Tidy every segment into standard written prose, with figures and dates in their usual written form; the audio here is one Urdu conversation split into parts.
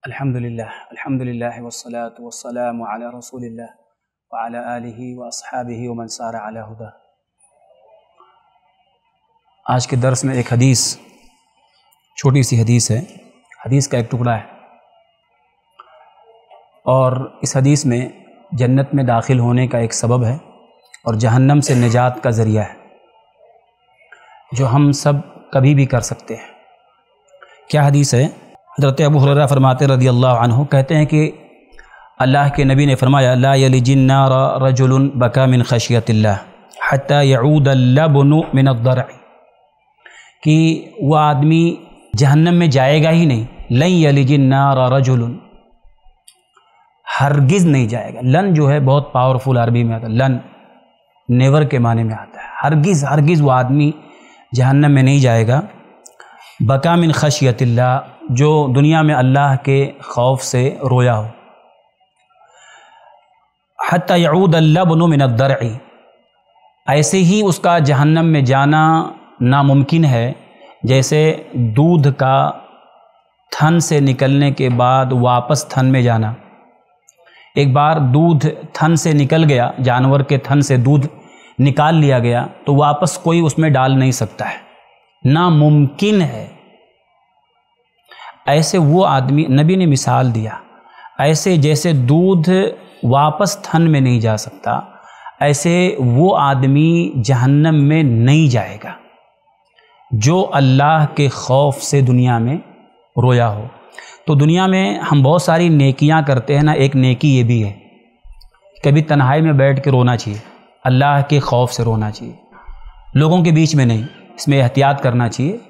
الحمدللہ والصلاة والسلام علی رسول اللہ وعلی آلہ واصحابہ ومن سار علی ہدہ۔ آج کے درس میں ایک حدیث، چھوٹی سی حدیث ہے، حدیث کا ایک ٹکڑا ہے، اور اس حدیث میں جنت میں داخل ہونے کا ایک سبب ہے اور جہنم سے نجات کا ذریعہ ہے جو ہم سب کبھی بھی کر سکتے ہیں۔ کیا حدیث ہے؟ حضرت ابو ہریرہ فرماتے رضی اللہ عنہ، کہتے ہیں کہ اللہ کے نبی نے فرمایا لا یلج النار رجل بکا من خشیت اللہ حتی یعود اللبن من الضرع، کہ وہ آدمی جہنم میں جائے گا ہی نہیں، لن یلج النار رجل، ہرگز نہیں جائے گا۔ لن جو ہے بہت پاورفل عربی میں آتا ہے، لن نیور کے معنی میں آتا ہے، ہرگز وہ آدمی جہنم میں نہیں جائے گا۔ بکا من خشیت اللہ، جو دنیا میں اللہ کے خوف سے رویا ہو۔ حتی یعود اللبن من الضرع، ایسے ہی اس کا جہنم میں جانا ناممکن ہے جیسے دودھ کا تھن سے نکلنے کے بعد واپس تھن میں جانا۔ ایک بار دودھ تھن سے نکل گیا، جانور کے تھن سے دودھ نکال لیا گیا تو واپس کوئی اس میں ڈال نہیں سکتا ہے، ناممکن ہے۔ ایسے وہ آدمی، نبی نے مثال دیا، ایسے جیسے دودھ واپس تھن میں نہیں جا سکتا، ایسے وہ آدمی جہنم میں نہیں جائے گا جو اللہ کے خوف سے دنیا میں رویا ہو۔ تو دنیا میں ہم بہت ساری نیکیاں کرتے ہیں نا، ایک نیکی یہ بھی ہے، کبھی تنہائی میں بیٹھ کے رونا چاہیے، اللہ کے خوف سے رونا چاہیے، لوگوں کے بیچ میں نہیں۔ اس میں احتیاط کرنا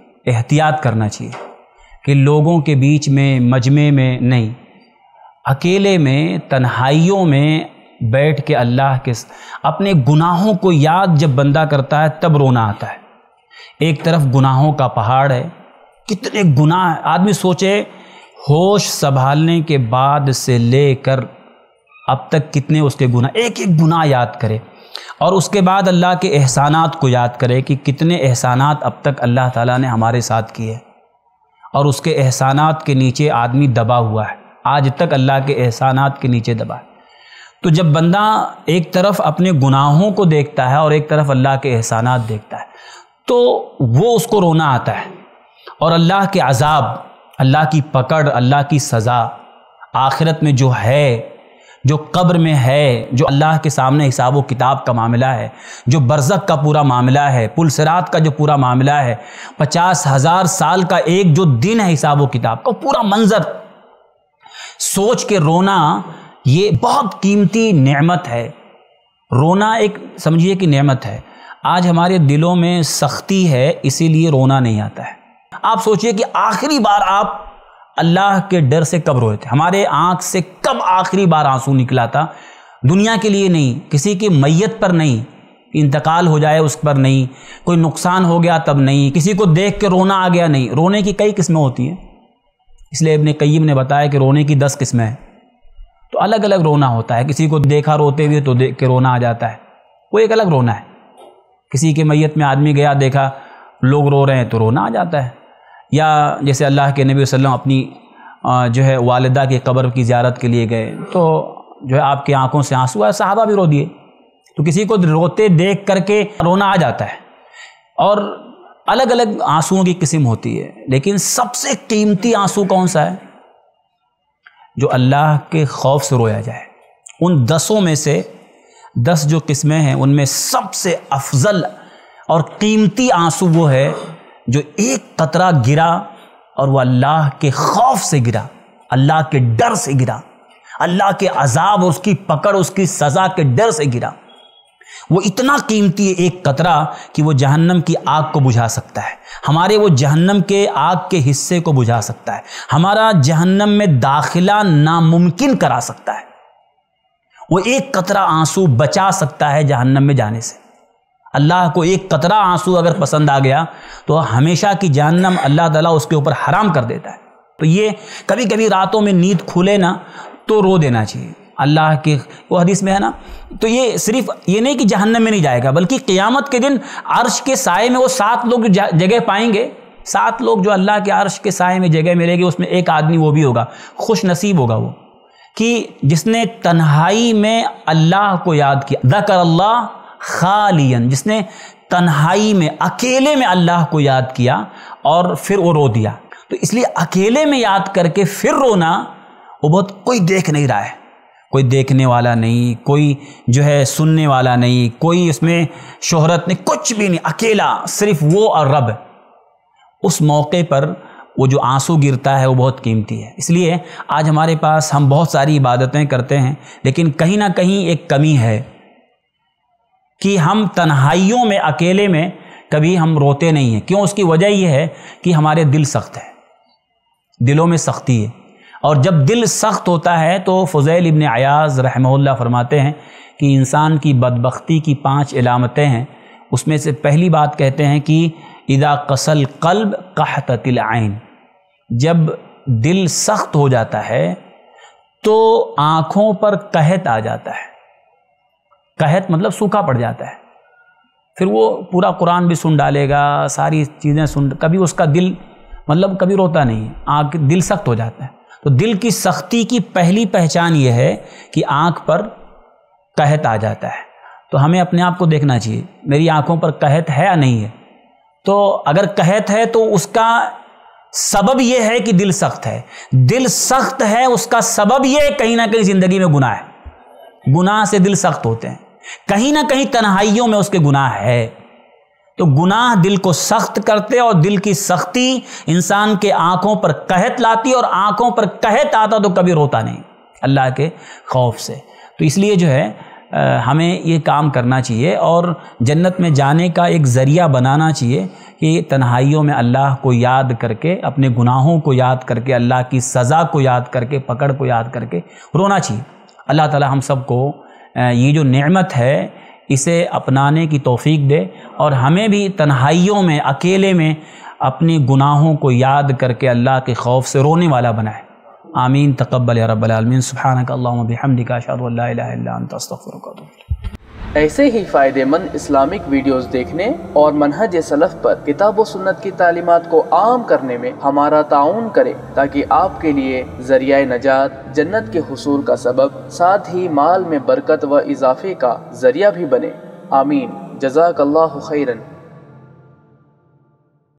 چاہیے کہ لوگوں کے بیچ میں، مجمع میں نہیں، اکیلے میں، تنہائیوں میں بیٹھ کے اللہ کے اپنے گناہوں کو یاد جب بندہ کرتا ہے تب رونا آتا ہے۔ ایک طرف گناہوں کا پہاڑ ہے، کتنے گناہ، آدمی سوچے ہوش سنبھالنے کے بعد سے لے کر اب تک کتنے اس کے گناہ، ایک ایک گناہ یاد کرے، اور اس کے بعد اللہ کے احسانات کو یاد کرے کہ کتنے احسانات اب تک اللہ تعالیٰ نے ہمارے ساتھ کیے، اور اس کے احسانات کے نیچے آدمی دبا ہوا ہے، آج تک اللہ کے احسانات کے نیچے دبا ہے۔ تو جب بندہ ایک طرف اپنے گناہوں کو دیکھتا ہے اور ایک طرف اللہ کے احسانات دیکھتا ہے تو وہ اس کو رونا آتا ہے، اور اللہ کے عذاب، اللہ کی پکڑ، اللہ کی سزا آخرت میں جو ہے، جو قبر میں ہے، جو اللہ کے سامنے حساب و کتاب کا معاملہ ہے، جو برزخ کا پورا معاملہ ہے، پل صراط کا جو پورا معاملہ ہے، 50,000 سال کا ایک جو دن ہے حساب و کتاب کا پورا منظر سوچ کے رونا، یہ بہت قیمتی نعمت ہے۔ رونا ایک سمجھیے کہ نعمت ہے۔ آج ہمارے دلوں میں سختی ہے، اسی لیے رونا نہیں آتا ہے۔ آپ سوچئے کہ آخری بار آپ اللہ کے ڈر سے کب روئے تھے؟ ہمارے آنکھ سے کب آخری بار آنسو نکلا تھا؟ دنیا کے لیے نہیں، کسی کی میت پر نہیں، انتقال ہو جائے اس پر نہیں، کوئی نقصان ہو گیا تب نہیں، کسی کو دیکھ کے رونا آ گیا نہیں۔ رونے کی کئی قسمیں ہوتی ہیں، اس لیے ابن قیم نے بتایا کہ رونے کی 10 قسمیں ہیں۔ تو الگ الگ رونا ہوتا ہے، کسی کو دیکھا روتے ہوئے تو دیکھ کے رونا آ جاتا ہے، وہ ایک الگ رونا ہے۔ کسی کے میت میں آدمی گیا، دیکھا لوگ رو رہے ہیں تو رونا آ جاتا ہے۔ یا جیسے اللہ کے نبی صلی اللہ علیہ وسلم اپنی جو ہے والدہ کی قبر کی زیارت کے لیے گئے تو جو ہے آپ کی آنکھوں سے آنسو آئے، صحابہ بھی رو دیے۔ تو کسی کو روتے دیکھ کر کے رونا آ جاتا ہے، اور الگ الگ آنسوؤں کی قسم ہوتی ہے، لیکن سب سے قیمتی آنسو کون سا ہے؟ جو اللہ کے خوف سے رویا جائے۔ ان 10 میں سے 10 جو قسمیں ہیں ان میں سب سے افضل اور قیمتی آنسو وہ ہے جو ایک قطرہ گرا اور وہ اللہ کے خوف سے گرا، اللہ کے ڈر سے گرا، اللہ کے عذاب اور اس کی پکڑ، اس کی سزا کے ڈر سے گرا۔ وہ اتنا قیمتی ہے ایک قطرہ کہ وہ جہنم کی آگ کو بجھا سکتا ہے، ہمارے وہ جہنم کے آگ کے حصے کو بجھا سکتا ہے، ہمارا جہنم میں داخلہ ناممکن کرا سکتا ہے۔ وہ ایک قطرہ آنسو بچا سکتا ہے جہنم میں جانے سے۔ اللہ کو ایک قطرہ آنسو اگر پسند آ گیا تو ہمیشہ کی جہنم اللہ تعالیٰ اس کے اوپر حرام کر دیتا ہے۔ تو یہ کبھی کبھی راتوں میں نیند کھلے نا تو رو دینا چاہیے، اللہ کے وہ حدیث میں ہے نا۔ تو یہ صرف یہ نہیں کہ جہنم میں نہیں جائے گا، بلکہ قیامت کے دن عرش کے سائے میں وہ 7 لوگ جگہ پائیں گے 7 لوگ جو اللہ کے عرش کے سائے میں جگہ ملے گی، اس میں ایک آدمی وہ بھی ہوگا، خوش نصیب ہوگا وہ، کہ جس نے تنہائی میں اللہ کو یاد کیا، ذکر اللہ خالین، جس نے تنہائی میں اکیلے میں اللہ کو یاد کیا اور پھر وہ رو دیا۔ تو اس لیے اکیلے میں یاد کر کے پھر رونا، وہ بہت، کوئی دیکھ نہیں رہا ہے، کوئی دیکھنے والا نہیں، کوئی جو ہے سننے والا نہیں، کوئی اس میں شہرت نہیں، کچھ بھی نہیں، اکیلا صرف وہ اور رب۔ اس موقع پر وہ جو آنسو گرتا ہے وہ بہت قیمتی ہے۔ اس لیے آج ہمارے پاس ہم بہت ساری عبادتیں کرتے ہیں، لیکن کہیں نہ کہیں ایک کمی ہے کہ ہم تنہائیوں میں اکیلے میں کبھی ہم روتے نہیں ہیں۔ کیوں؟ اس کی وجہ یہ ہے کہ ہمارے دل سخت ہے، دلوں میں سختی ہے، اور جب دل سخت ہوتا ہے تو فضیل ابن عیاض رحمہ اللہ فرماتے ہیں کہ انسان کی بدبختی کی 5 علامتیں ہیں۔ اس میں سے پہلی بات کہتے ہیں کہ اذا قسى القلب قحطت العین، جب دل سخت ہو جاتا ہے تو آنکھوں پر قحط آ جاتا ہے۔ قحط مطلب سوکھا پڑ جاتا ہے، پھر وہ پورا قرآن بھی سن ڈالے گا، ساری چیزیں سن، کبھی اس کا دل مطلب کبھی روتا نہیں ہے، دل سخت ہو جاتا ہے۔ تو دل کی سختی کی پہلی پہچان یہ ہے کہ آنکھ پر قحط آ جاتا ہے۔ تو ہمیں اپنے آپ کو دیکھنا چاہیے، میری آنکھوں پر قحط ہے یا نہیں ہے؟ تو اگر قحط ہے تو اس کا سبب یہ ہے کہ دل سخت ہے۔ دل سخت ہے، اس کا سبب یہ کہیں نہ کہیں زندگی میں گناہ ہے، گناہ سے دل سخت ہوتے ہیں، کہیں نہ کہیں تنہائیوں میں اس کے گناہ ہے۔ تو گناہ دل کو سخت کرتے، اور دل کی سختی انسان کے آنکھوں پر قحط لاتی، اور آنکھوں پر قحط آتا تو کبھی روتا نہیں اللہ کے خوف سے۔ تو اس لیے جو ہے ہمیں یہ کام کرنا چاہیے، اور جنت میں جانے کا ایک ذریعہ بنانا چاہیے کہ تنہائیوں میں اللہ کو یاد کر کے، اپنے گناہوں کو یاد کر کے، اللہ کی سزا کو یاد کر کے، پکڑ کو یاد کر کے رونا چاہیے۔ اللہ تعالی ہم سب کو یہ جو نعمت ہے اسے اپنانے کی توفیق دے، اور ہمیں بھی تنہائیوں میں، اکیلے میں اپنے گناہوں کو یاد کر کے اللہ کے خوف سے رونے والا بنائے۔ آمین، تقبل یا رب العالمین۔ سبحانک اللہم بحمدک، اشہد ان لا الہ الا انت، استغفرک و اتوب الیک۔ ایسے ہی فائدہ مند اسلامک ویڈیوز دیکھنے اور منہج سلف پر کتاب و سنت کی تعلیمات کو عام کرنے میں ہمارا تعاون کریں، تاکہ آپ کے لیے ذریعہ نجات، جنت کے حصول کا سبب، ساتھ ہی مال میں برکت و اضافے کا ذریعہ بھی بنے۔ آمین، جزاک اللہ خیرن۔